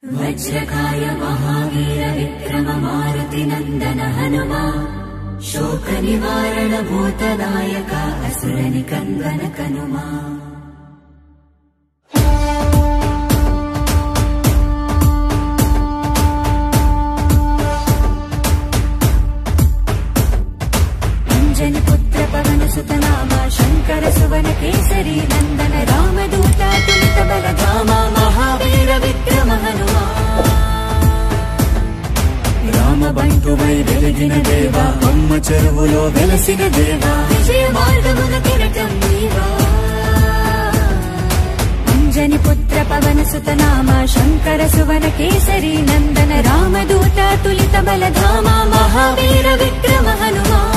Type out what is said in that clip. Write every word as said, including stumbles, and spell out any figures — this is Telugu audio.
वज्रकाय महावीर विक्रम मारुति नंदन हनुमा शोक निवारण भूतदायक असुर निकंदन कनुमा। अंजनी पुत्र पवन सुत नामा शंकर सुवन केसरी नंदन रामदूत तुलित बल धामा महावीर विक्रम हनुमा। राम బంటువై వెలిగిన దేవా అమ్మ చెరువులో వెలసిన దేవా విజయ మార్గమున కిరటం నీవా। అంజని పుత్ర పవన సుత నామ శంకర సువన కేసరి నందన రామదూత తులిత బల ధామ మహావీర విక్రమ హనుమా।